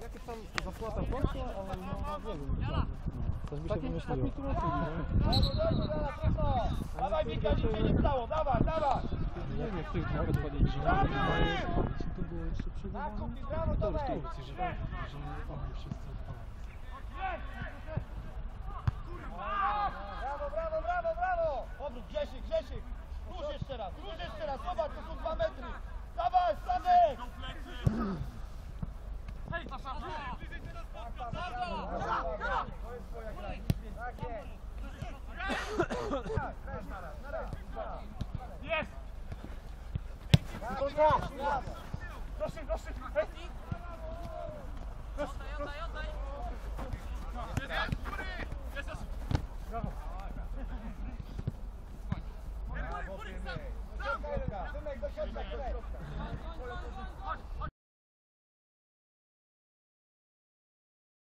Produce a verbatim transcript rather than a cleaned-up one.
jakieś tam zapłata poszła, ale no nie wiem. Coś by się wymyśliło. Tak mi tłumaczyli, nie? Dawaj Mika, nic się nie stało, dawaj, dawaj! Nie wiem, jak tych nawet podjęli, że to było jeszcze przegowane. Brawo, To już dawaj! Turcji, że że oni wszyscy odpalali. Brawo, brawo, brawo, brawo! Obrót, Grzesiek, Grzesiek! Tuż jeszcze raz, tuż jeszcze raz, zobacz, to są dwa metry! Dawaj, Stanek! Hej, Pasza! To jest twoja gra, tak jest! Jest! Proszę, proszę! Hej! Oddaj, oddaj, oddaj! Brawo! Synek, do środka, Synek!